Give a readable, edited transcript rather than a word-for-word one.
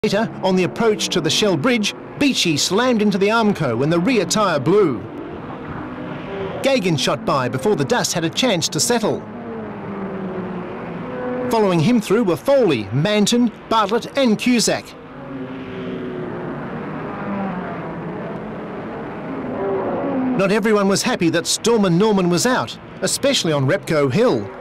Later, on the approach to the Shell Bridge, Beacheey slammed into the Armco when the rear tyre blew. Gagan shot by before the dust had a chance to settle. Following him through were Foley, Manton, Bartlett and Cusack. Not everyone was happy that Storm and Norman was out, especially on Repco Hill.